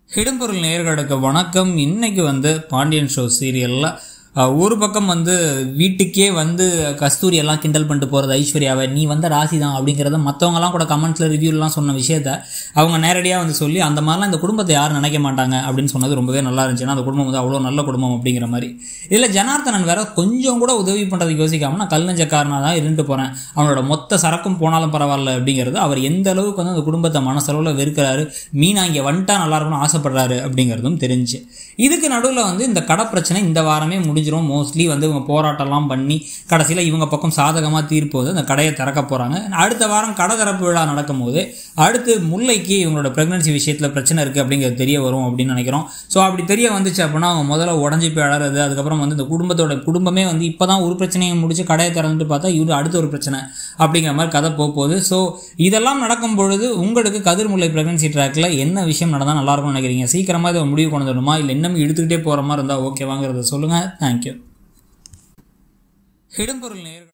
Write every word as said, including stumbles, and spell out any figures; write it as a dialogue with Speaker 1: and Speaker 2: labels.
Speaker 1: இடம்பொருள் நேயர்களுக்கு வணக்கம். இன்னைக்கு வந்து பாண்டியன் ஷோ சீரியல்ல ஒரு பக்கம் வந்து வீட்டுக்கே வந்து கஸ்தூரி எல்லாம் கிண்டல் பண்ணிட்டு போகிறது ஐஸ்வர்யாவை, நீ வந்த ராசி தான் அப்படிங்கிறத மற்றவங்கலாம் கூட கமெண்ட்ஸில் ரிவ்யூலாம் சொன்ன விஷயத்த அவங்க நேரடியாக வந்து சொல்லி அந்த மாதிரிலாம் இந்த குடும்பத்தை யாரும் நினைக்க மாட்டாங்க அப்படின்னு சொன்னது ரொம்பவே நல்லா இருந்துச்சு. ஏன்னா அந்த குடும்பம் வந்து அவ்வளோ நல்ல குடும்பம் அப்படிங்கிற மாதிரி. இதில் ஜனார்த்தனன் வேற கொஞ்சம் கூட உதவி பண்ணுறதுக்கு யோசிக்காமல் நான் கல் நெஞ்சக்காரனாக தான் இருந்துட்டு போகிறேன், அவனோட மொத்த சரக்கும் போனாலும் பரவாயில்ல அப்படிங்கிறது, அவர் எந்த அளவுக்கு வந்து அந்த குடும்பத்தை மனசளவில் வெறுக்கிறாரு, மீனா இங்கே வந்துட்டா நல்லா இருக்கும்னு ஆசைப்படுறாரு அப்படிங்கிறதும் தெரிஞ்சு. இதுக்கு நடுவில் வந்து இந்த கடை பிரச்சனை இந்த வாரமே முடிஞ்சிடும். மோஸ்ட்லி வந்து இவங்க போராட்டம்லாம் பண்ணி கடைசியில் இவங்க பக்கம் சாதகமாக தீர்ப்பு வந்து அந்த கடையை திறக்க போகிறாங்க. அடுத்த வாரம் கடை திறப்பு விழா நடக்கும் போது அடுத்து முல்லைக்கு இவங்களோட ப்ரெக்னன்சி விஷயத்தில் பிரச்சனை இருக்குது அப்படிங்கிறது தெரிய வரும் அப்படின்னு நினைக்கிறோம். ஸோ அப்படி தெரிய வந்துச்சு அப்படின்னா அவங்க முதல்ல உடஞ்சி போய் அழறது, அதுக்கப்புறம் வந்து இந்த குடும்பத்தோட குடும்பமே வந்து இப்போ தான் ஒரு பிரச்சனையை முடிச்சு கடையை திறந்துட்டு பார்த்தா இவரு அடுத்த ஒரு பிரச்சனை அப்படிங்கிற மாதிரி கதை போக போகுது. ஸோ இதெல்லாம் நடக்கும் பொழுது உங்களுக்கு கதிர் முல்லை ப்ரெக்னன்சி ட்ராக்கில் என்ன விஷயம் நடந்தால் நல்லாயிருக்கும்னு நினைக்கிறீங்க? சீக்கிரமாக இதை முடிவு கொண்டு வரணுமா இல்லை இன்னும் இழுத்துக்கிட்டே போகிற மாதிரி இருந்தால் ஓகேவாங்கிறத சொல்லுங்கள். தேங்க்யூ. இடம்பொருள் நேயர்கள்